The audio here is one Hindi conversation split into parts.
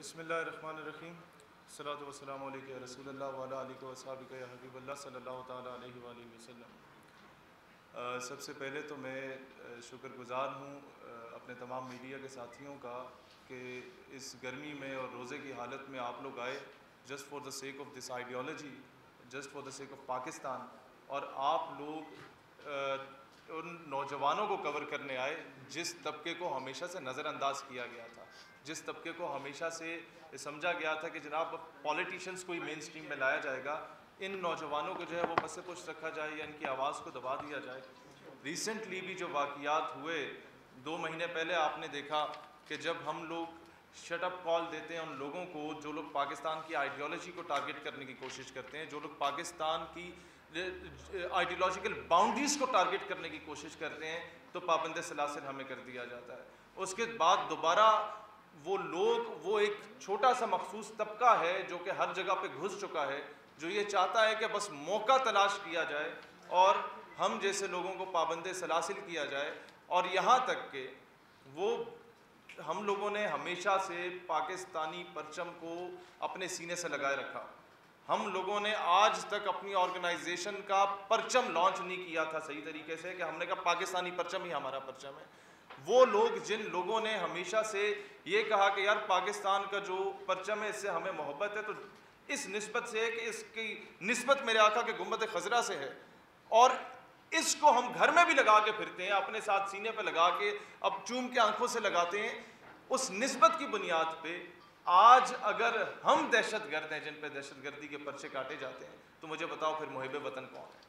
बिस्मिल्लाहिर्रहमानिर्रहीम सल्लल्लाहु वस्सलामु अलैका या रसूलल्लाह व अला आलिका व अस्हाबिका या हबीबल्लाह सल्लल्लाहु ताला अलैहि व आलिहि वसल्लम। सबसे पहले तो मैं शुक्रगुज़ार हूँ अपने तमाम मीडिया के साथियों का कि इस गर्मी में और रोज़े की हालत में आप लोग आए just for the sake of this ideology, just for the sake of Pakistan, और आप लोग उन नौजवानों को कवर करने आए जिस तबके को हमेशा से नज़रअंदाज किया गया था, जिस तबके को हमेशा से समझा गया था कि जनाब पॉलिटिशियंस को ही मेन स्ट्रीम में लाया जाएगा, इन नौजवानों को जो है वो बस पुश रखा जाए या इनकी आवाज़ को दबा दिया जाए। रिसेंटली भी जो वाक़यात हुए 2 महीने पहले, आपने देखा कि जब हम लोग शट अप कॉल देते हैं उन लोगों को जो लोग पाकिस्तान की आइडियोलॉजी को टारगेट करने की कोशिश करते हैं, जो लोग पाकिस्तान की आइडियोलॉजिकल बाउंड्रीज़ को टारगेट करने की कोशिश करते हैं, तो पाबंद सलासिल हमें कर दिया जाता है। उसके बाद दोबारा वो लोग, वो एक छोटा सा मखसूस तबका है जो कि हर जगह पे घुस चुका है, जो ये चाहता है कि बस मौका तलाश किया जाए और हम जैसे लोगों को पाबंद सलासिल किया जाए। और यहाँ तक कि वो हम लोगों ने हमेशा से पाकिस्तानी परचम को अपने सीने से लगाए रखा। हम लोगों ने आज तक अपनी ऑर्गेनाइजेशन का परचम लॉन्च नहीं किया था सही तरीके से, कि हमने कहा पाकिस्तानी परचम ही हमारा परचम है। वो लोग जिन लोगों ने हमेशा से ये कहा कि यार पाकिस्तान का जो परचम है इससे हमें मोहब्बत है, तो इस निस्बत से है कि इसकी निस्बत मेरे आका के गुंबद खजरा से है, और इसको हम घर में भी लगा के फिरते हैं, अपने साथ सीने पे लगा के, अब चूम के आंखों से लगाते हैं। उस निस्बत की बुनियाद पे आज अगर हम दहशतगर्द हैं जिन पे दहशतगर्दी के पर्चे काटे जाते हैं, तो मुझे बताओ फिर मुहिब वतन कौन है?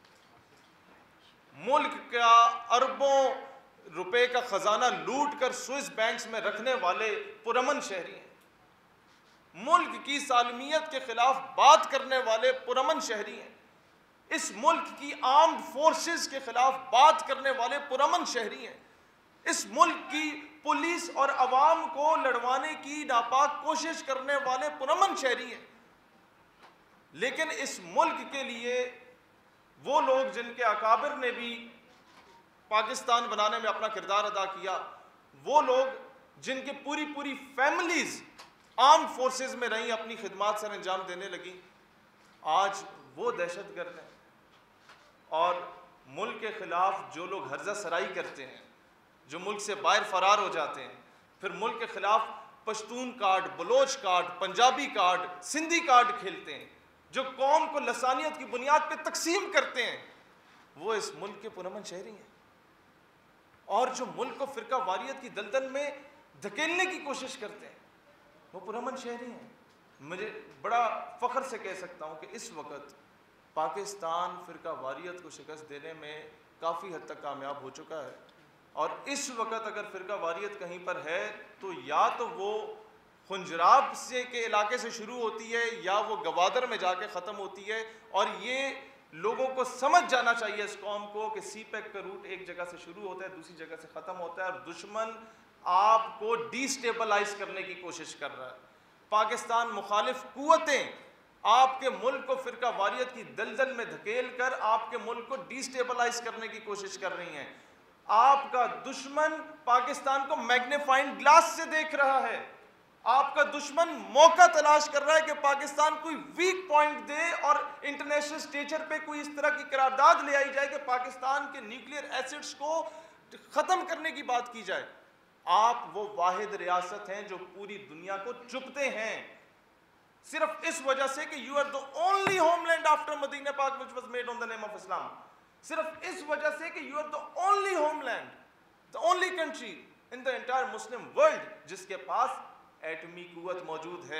मुल्क का अरबों रुपए का खजाना लूट कर स्विस बैंक्स में रखने वाले पुरअमन शहरी हैं, मुल्क की सालमियत के खिलाफ बात करने वाले पुरअमन शहरी हैं, इस मुल्क की आर्म्ड फोर्सेस के खिलाफ बात करने वाले पुरअमन शहरी हैं, इस मुल्क की पुलिस और अवाम को लड़वाने की नापाक कोशिश करने वाले पुरअमन शहरी हैं। लेकिन इस मुल्क के लिए वो लोग जिनके अकाबिर ने भी पाकिस्तान बनाने में अपना किरदार अदा किया, वो लोग जिनकी पूरी पूरी फैमिलीज आर्म फोर्सेस में रही, अपनी खिदमात सर अंजाम देने लगी, आज वो दहशतगर्द हैं। और मुल्क के खिलाफ जो लोग हर्जा सराई करते हैं, जो मुल्क से बाहर फरार हो जाते हैं, फिर मुल्क के खिलाफ Pashtun card, Baloch card, Punjabi card, Sindhi card खेलते हैं, जो कौम को लसानियत की बुनियाद पर तकसीम करते हैं, वो इस मुल्क के पुरअमन शहरी हैं। और जो मुल्क को फिरका वारियत की दलदल में धकेलने की कोशिश करते हैं, वो पुरअमन शहरी हैं। मुझे बड़ा फ़ख्र से कह सकता हूँ कि इस वक्त पाकिस्तान फिरका वारियत को शिकस्त देने में काफ़ी हद तक कामयाब हो चुका है। और इस वक्त अगर फिरका वारियत कहीं पर है तो या तो वो खुंजराब से के इलाके से शुरू होती है या वो गवादर में जाके ख़त्म होती है। और ये लोगों को समझ जाना चाहिए इस कौम को कि सी पैक का रूट एक जगह से शुरू होता है, दूसरी जगह से ख़त्म होता है, और दुश्मन आपको डिस्टेबलाइज करने की कोशिश कर रहा है। पाकिस्तान मुखालिफ कुव्वतें आपके मुल्क को फिरका वारियत की दलदल में धकेल कर आपके मुल्क को डिस्टेबलाइज करने की कोशिश कर रही हैं। आपका दुश्मन पाकिस्तान को मैग्नीफाइंग ग्लास से देख रहा है, आपका दुश्मन मौका तलाश कर रहा है कि पाकिस्तान कोई वीक पॉइंट दे और इंटरनेशनल स्टेचर पे कोई इस तरह की करारदाद ले आई जाए कि पाकिस्तान के न्यूक्लियर एसिड्स को ख़त्म करने की बात की जाए। आप वो वाहिद रियासत हैं जो पूरी दुनिया को चुपते हैं सिर्फ इस वजह से कि you are the only homeland after Medina पाक which was made on the name of Islam. सिर्फ इस वजह से कि you are the only homeland, the only country in the entire Muslim world जिसके पास एटमी कुव्वत मौजूद है।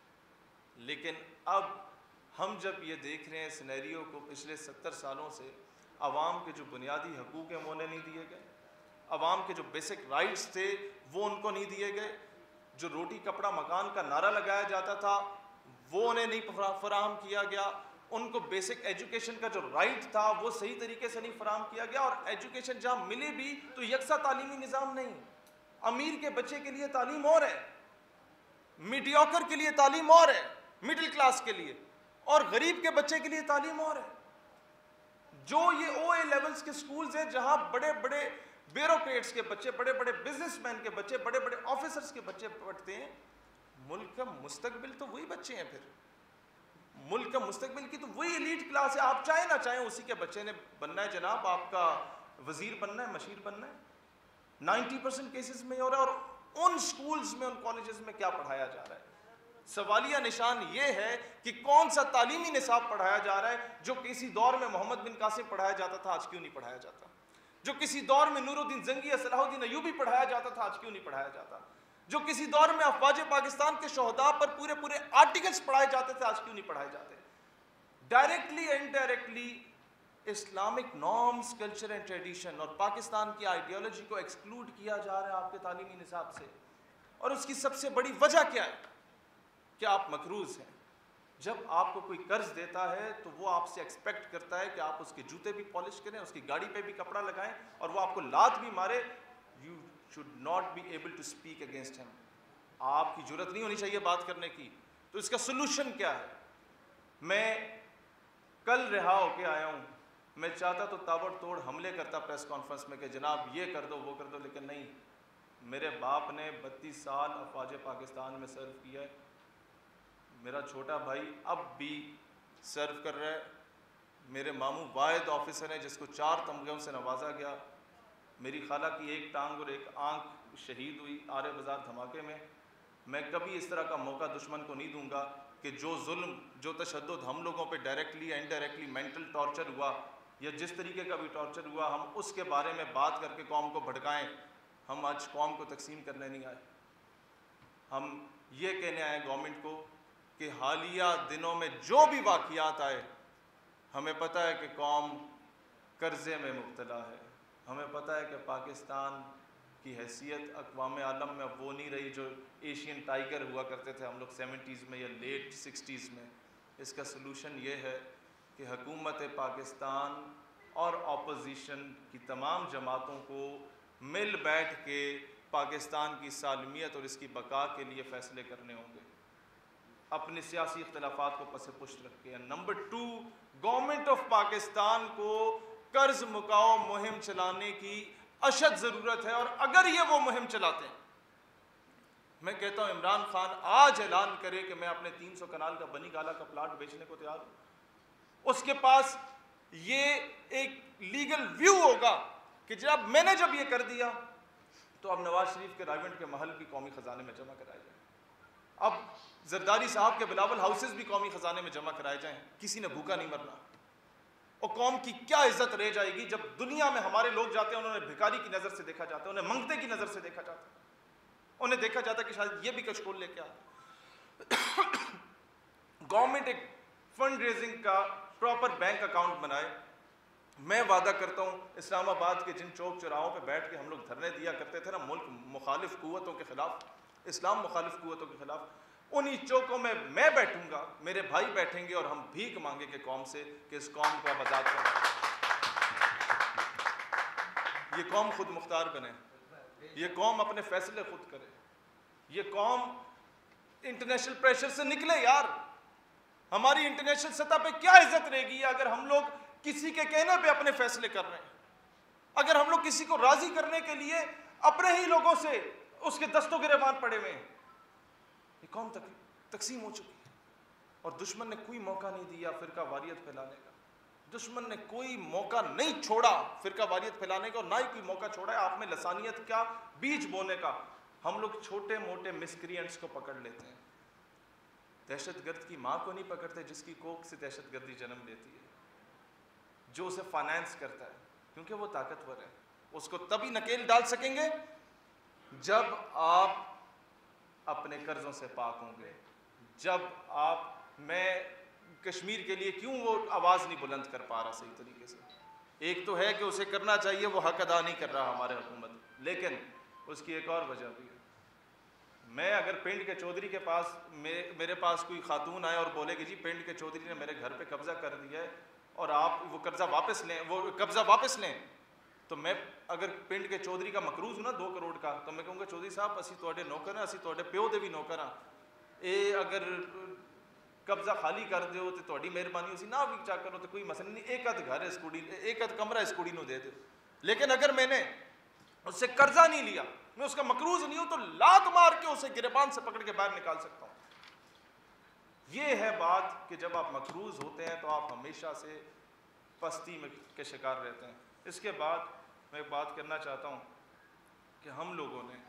लेकिन अब हम जब ये देख रहे हैं सिनेरियो को, पिछले 70 सालों से अवाम के जो बुनियादी हकूक़ हैं वो उन्हें नहीं दिए गए, अवाम के जो बेसिक राइट्स थे वो उनको नहीं दिए गए, जो रोटी कपड़ा मकान का नारा लगाया जाता था वो उन्हें नहीं फराहम किया गया, उनको बेसिक एजुकेशन का जो राइट था वो सही तरीके से नहीं फराहम किया गया। और एजुकेशन जहाँ मिले भी तो यकसा तालीमी निज़ाम नहीं, अमीर के बच्चे के लिए तालीम और है, मीडियोकर के लिए तालीम और है, मिडिल क्लास के लिए, और गरीब के बच्चे के लिए तालीम और है। जो ये OA लेवल्स के स्कूल्स हैं जहां बड़े बड़े ब्यूरोक्रेट्स के बच्चे, बड़े बड़े बिजनेसमैन के बच्चे, बड़े बड़े ऑफिसर्स के बच्चे पढ़ते हैं, मुल्क का मुस्तकबिल तो वही बच्चे हैं, फिर मुल्क का मुस्तकबिल की तो वही एलीट क्लास है। आप चाहे ना चाहे उसी के बच्चे ने बनना है जनाब, आपका वजीर बनना है, मशीर बनना है। 90% केसेस में हो रहा है। और उन स्कूल्स में, उन कॉलेजेस में क्या पढ़ाया जा रहा है? सवालिया निशान ये है कि कौन सा तालीमी निसाब पढ़ाया जा रहा है जो किसी दौर में मोहम्मद बिन कासिम पढ़ाया जाता था, आज क्यों नहीं पढ़ाया जाता? जो किसी दौर में नूरुद्दीन जंगी या सलाहुद्दीन अय्यूबी पढ़ाया जाता था, आज क्यों नहीं पढ़ाया जाता? जो किसी दौर में अफवाज पाकिस्तान के शोहदा पर पूरे पूरे आर्टिकल्स पढ़ाए जाते थे, आज क्यों नहीं पढ़ाए जाते? Directly indirectly Islamic norms, culture and tradition और पाकिस्तान की आइडियोलॉजी को एक्सक्लूड किया जा रहा है आपके तालीमी निसाब से। और उसकी सबसे बड़ी वजह क्या है? कि आप मकरूज हैं। जब आपको कोई कर्ज देता है तो वो आपसे एक्सपेक्ट करता है कि आप उसके जूते भी पॉलिश करें, उसकी गाड़ी पे भी कपड़ा लगाएं, और वो आपको लात भी मारे, you should not be able to speak against him. आपकी जरूरत नहीं होनी चाहिए बात करने की। तो इसका सोल्यूशन क्या है? मैं कल रिहा होके आया हूँ, मैं चाहता तो ताबड़तोड़ हमले करता प्रेस कॉन्फ्रेंस में कि जनाब ये कर दो वो कर दो, लेकिन नहीं। मेरे बाप ने 32 साल अफवाज पाकिस्तान में सर्व किया है। मेरा छोटा भाई अब भी सर्व कर रहा है। मेरे मामू वाहिद ऑफिसर हैं जिसको 4 तमगों से नवाजा गया। मेरी खाला की एक टांग और एक आंख शहीद हुई आरे बाजार धमाके में। मैं कभी इस तरह का मौका दुश्मन को नहीं दूंगा कि जो जुल्म, जो तशद्दुद हम लोगों पे डायरेक्टली या इनडायरेक्टली मेंटल टॉर्चर हुआ या जिस तरीके का भी टॉर्चर हुआ, हम उसके बारे में बात करके कौम को भड़काएं। हम आज कौम को तकसीम करने नहीं आए। हम ये कहने आए गवर्नमेंट को कि हालिया दिनों में जो भी वाक़ियात आए, हमें पता है कि कौम कर्ज़े में मुब्तला है। हमें पता है कि पाकिस्तान की हैसियत अक़वाम आलम में अब वो नहीं रही जो एशियन टाइगर हुआ करते थे हम लोग 70s में या लेट 60s में। इसका सलूशन ये है कि हुकूमत पाकिस्तान और अपोजिशन की तमाम जमातों को मिल बैठ के पाकिस्तान की सालमियत और इसकी बका के लिए फ़ैसले करने होंगे, अपने सियासी इख्तलाफात को पसे पुष्ट रख के। नंबर 2, गवर्नमेंट ऑफ पाकिस्तान को कर्ज मुकाओ मुहिम चलाने की अशद ज़रूरत है। और अगर ये वो मुहिम चलाते हैं, मैं कहता हूँ इमरान खान आज ऐलान करे कि मैं अपने 300 कनाल का बनी गाला का प्लाट बेचने को तैयार हूँ। उसके पास ये एक लीगल व्यू होगा कि जब मैंने जब ये कर दिया तो अब नवाज शरीफ के राइवेंट के महल भी कौमी ख़जाने में जमा कराए जाए, अब जरदारी साहब के बिलावल हाउसेस भी कौमी ख़जाने में जमा कराए जाएं। किसी ने भूखा नहीं मरना। और कौम की क्या इज्जत रह जाएगी जब दुनिया में हमारे लोग जाते हैं, उन्हें भिखारी की नज़र से देखा जाता है, उन्हें मंगते की नज़र से देखा जाता है, उन्हें देखा जाता है कि शायद ये भी कशकोल लेके आते। गवर्नमेंट एक फंड रेजिंग का प्रॉपर बैंक अकाउंट बनाए। मैं वादा करता हूँ इस्लामाबाद के जिन चौक चौराहों पे बैठ के हम लोग धरने दिया करते थे ना, मुल्क मुखालिफ कुव्वतों के खिलाफ, इस्लाम मुखालिफ कुव्वतों के खिलाफ, उन्हीं चौकों में मैं बैठूंगा, मेरे भाई बैठेंगे और हम भीख मांगेंगे कौम से कि इस कौम को अब आज़ाद करें। ये कौम खुद मुख्तार बने, ये कौम अपने फैसले खुद करे, ये कौम इंटरनेशनल प्रेशर से निकले। यार हमारी इंटरनेशनल सतह पे क्या इज्जत रहेगी अगर हम लोग किसी के कहने पे अपने फैसले कर रहे हैं? अगर हम लोग किसी को राजी करने के लिए अपने ही लोगों से उसके दस्तों गिरेबान पड़े हुए हैं। ये कौम तकसीम हो चुकी है और दुश्मन ने कोई मौका नहीं दिया फिरका वारियत फैलाने का। दुश्मन ने कोई मौका नहीं छोड़ा फिरका वारियत फैलाने का और ना ही कोई मौका छोड़ा है आप में लसानियत का बीज बोने का। हम लोग छोटे मोटे मिसक्रिएंट्स को पकड़ लेते हैं, दहशतगर्द की माँ को नहीं पकड़ते जिसकी कोख से दहशतगर्दी जन्म लेती है, जो उसे फाइनेंस करता है, क्योंकि वो ताकतवर है। उसको तभी नकेल डाल सकेंगे जब आप अपने कर्जों से पाक होंगे, जब आप, मैं कश्मीर के लिए क्यों वो आवाज़ नहीं बुलंद कर पा रहा सही तरीके से? एक तो है कि उसे करना चाहिए, वो हक अदा नहीं कर रहा हमारे हुकूमत, लेकिन उसकी एक और वजह भी है। मैं अगर पिंड के चौधरी के पास मेरे पास कोई खातून आए और बोले कि जी पिंड के चौधरी ने मेरे घर पे कब्जा कर दिया है और आप वो कब्जा वापस लें, तो मैं अगर पिंड के चौधरी का मकरूज हूँ ना 2 करोड़ का, तो मैं कहूँगा चौधरी साहब असी तुहाडे नौकर हैं, असी तुहाडे प्यो दे भी नौकर हाँ, ये अगर कब्जा खाली कर दो तो तुहाडी मेहरबानी उसी ना भी चा करो तो कोई मसला नहीं, एक अध घर इस कुड़ी, एक अध कमरा इस कुड़ी नूं दे दो। लेकिन अगर मैंने उससे कर्जा नहीं लिया, मैं उसका मकरूज नहीं हूं तो लात मार के उसे गिरबान से पकड़ के बाहर निकाल सकता हूं। ये है बात कि जब आप मकरूज होते हैं तो आप हमेशा से पस्ती में के शिकार रहते हैं। इसके बाद मैं एक बात करना चाहता हूं कि हम लोगों ने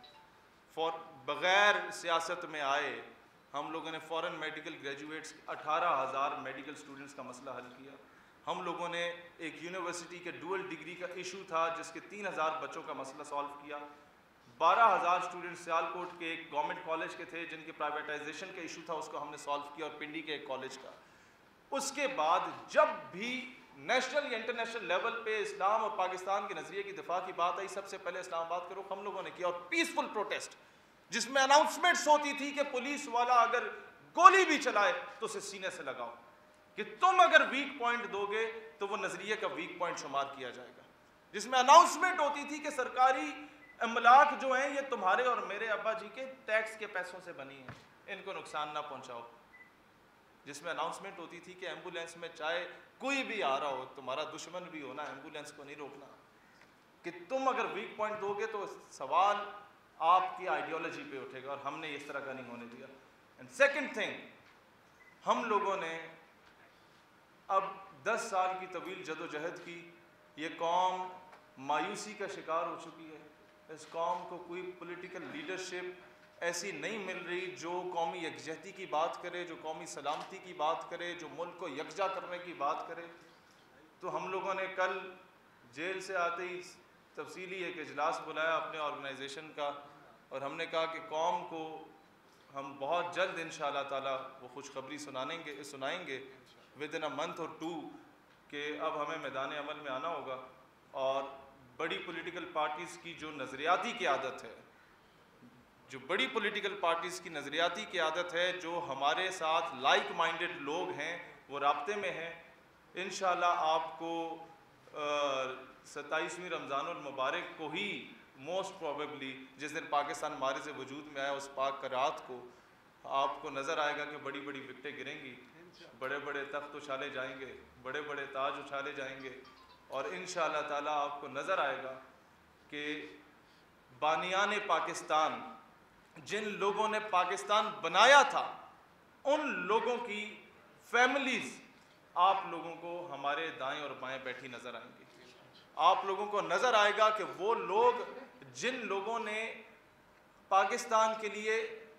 बग़ैर सियासत में आए हम लोगों ने foreign medical graduates 18,000 medical students का मसला हल किया। हम लोगों ने एक यूनिवर्सिटी के डुअल डिग्री का इशू था जिसके 3,000 बच्चों का मसला सॉल्व किया। 12,000 स्टूडेंट सियालकोट के एक गवर्नमेंट कॉलेज के थे जिनके प्राइवेटाइजेशन का इशू था, उसको हमने सॉल्व किया, और पिंडी के एक कॉलेज का। उसके बाद जब भी नेशनल या इंटरनेशनल लेवल पे इस्लाम और पाकिस्तान के नज़रिए की दिफा की बात आई, सबसे पहले इस्लामाबाद का रुख हम लोगों ने किया, और पीसफुल प्रोटेस्ट जिसमें अनाउंसमेंट्स होती थी कि पुलिस वाला अगर गोली भी चलाए तो उसे सीने से लगाओ, कि तुम अगर वीक पॉइंट दोगे तो वो नजरिए का वीक पॉइंट शुमार किया जाएगा। जिसमें अनाउंसमेंट होती थी कि सरकारी अमलाक जो हैं ये तुम्हारे और मेरे अब्बा जी के टैक्स के पैसों से बनी है, इनको नुकसान ना पहुंचाओ। जिसमें अनाउंसमेंट होती थी कि एम्बुलेंस में चाहे कोई भी आ रहा हो, तुम्हारा दुश्मन भी हो ना, एम्बुलेंस को नहीं रोकना, कि तुम अगर वीक पॉइंट दोगे तो सवाल आपकी आइडियोलॉजी पे उठेगा, और हमने इस तरह का नहीं होने दिया। एंड सेकंड थिंग, हम लोगों ने अब 10 साल की तवील जदोजहद की, ये कौम मायूसी का शिकार हो चुकी है। इस कौम को कोई पॉलिटिकल लीडरशिप ऐसी नहीं मिल रही जो कौमी यकजहती की बात करे, जो कौमी सलामती की बात करे, जो मुल्क को यकजा करने की बात करे। तो हम लोगों ने कल जेल से आते ही तफसीली एक इजलास बुलाया अपने ऑर्गेनाइजेशन का, और हमने कहा कि कौम को हम बहुत जल्द इंशाअल्लाह ताला वो खुशखबरी सुनाएंगे विद इन अ मंथ और 2 कि अब हमें मैदान अमल में आना होगा। और बड़ी पॉलिटिकल पार्टीज़ की जो नज़रियाती क़यादत है, जो बड़ी पॉलिटिकल पार्टीज़ की नज़रियाती क़यादत है, जो हमारे साथ लाइक माइंडेड लोग हैं, वो राब्ते में हैं। इंशाअल्लाह आपको 27वीं रमज़ानुल मुबारक को ही मोस्ट प्रोबेबली जिस दिन पाकिस्तान मारे से वजूद में आया उस पाक का रात को आपको नज़र आएगा कि बड़ी बड़ी विकटें गिरेंगी, बड़े बड़े तख्त उछाले जाएंगे, बड़े बड़े ताज उछाले जाएंगे, और इंशाअल्लाह ताला आपको नज़र आएगा कि बानियान पाकिस्तान जिन लोगों ने पाकिस्तान बनाया था उन लोगों की फैमिलीज़ आप लोगों को हमारे दाएं और बाएं बैठी नज़र आएंगी। आप लोगों को नज़र आएगा कि वो लोग जिन लोगों ने पाकिस्तान के लिए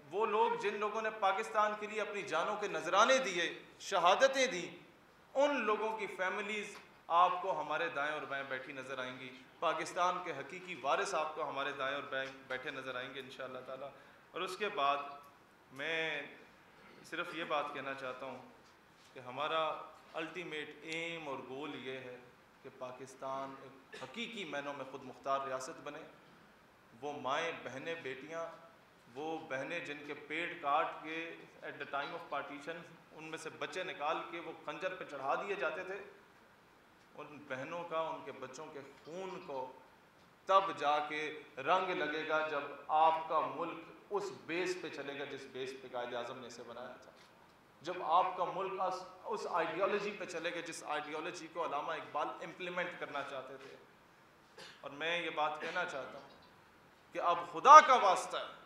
अपनी जानों के नजराने दिए, शहादतें दी, उन लोगों की फैमिलीज़ आपको हमारे दाएं और बाएं बैठी नज़र आएंगी। पाकिस्तान के हकीकी वारिस आपको हमारे दाएं और बाएं बैठे नज़र आएंगे इंशाअल्लाह ताला। और उसके बाद मैं सिर्फ ये बात कहना चाहता हूँ कि हमारा अल्टीमेट एम और गोल ये है कि पाकिस्तान एक हकीकी मैनों में ख़ुद मुख्तार रियासत बने। वो माएँ, बहनें, बेटियाँ, वो बहनें जिनके पेट काट के at the time of partition उनमें से बच्चे निकाल के वो खंजर पे चढ़ा दिए जाते थे, उन बहनों का, उनके बच्चों के खून को तब जाके रंग लगेगा जब आपका मुल्क उस बेस पे चलेगा जिस बेस पे कायदे आज़म ने इसे बनाया था। जब आपका मुल्क उस आइडियोलॉजी पे चलेगा जिस आइडियोलॉजी को अल्लामा इकबाल इम्प्लीमेंट करना चाहते थे। और मैं ये बात कहना चाहता हूँ कि अब खुदा का वास्ता है,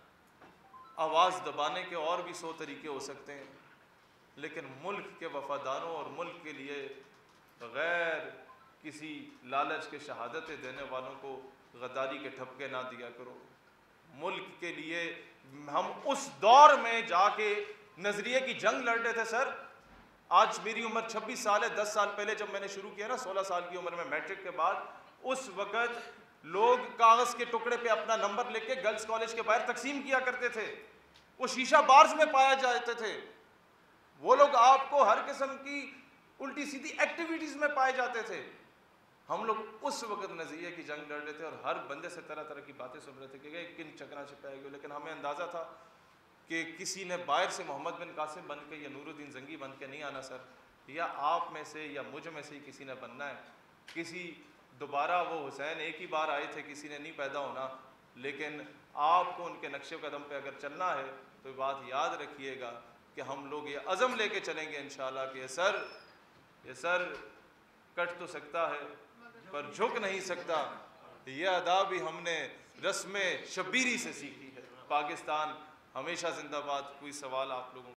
आवाज़ दबाने के और भी 100 तरीके हो सकते हैं, लेकिन मुल्क के वफादारों और मुल्क के लिए बग़ैर किसी लालच के शहादतें देने वालों को गद्दारी के ठपके ना दिया करो। मुल्क के लिए हम उस दौर में जाके नजरिए की जंग लड़ रहे थे। सर, आज मेरी उम्र 26 साल है। 10 साल पहले जब मैंने शुरू किया ना, 16 साल की उम्र में मैट्रिक के बाद, उस वक़्त लोग कागज़ के टुकड़े पे अपना नंबर लेके गर्ल्स कॉलेज के बाहर तकसीम किया करते थे। वो शीशा बार्स में पाया जाते थे। वो लोग आपको हर किस्म की उल्टी सीधी एक्टिविटीज़ में पाए जाते थे। हम लोग उस वक़्त नज़रिए की जंग लड़ रहे थे और हर बंदे से तरह तरह की बातें सुन रहे थे कि किन चकना छिपाएगी। लेकिन हमें अंदाज़ा था कि किसी ने बाहर से मोहम्मद बिन कासिम बन के या नूरुद्दीन जंगी बन के नहीं आना सर, या आप में से या मुझ में से ही किसी ने बनना है। किसी दोबारा वो हुसैन एक ही बार आए थे, किसी ने नहीं पैदा होना। लेकिन आपको उनके नक्शे कदम पे अगर चलना है तो बात याद रखिएगा कि हम लोग ये अज़म लेके चलेंगे इंशाअल्लाह कि ये सर कट तो सकता है पर झुक नहीं सकता। ये अदा भी हमने रस्म शब्बीरी से सीखी है। पाकिस्तान हमेशा जिंदाबाद। कोई सवाल आप लोगों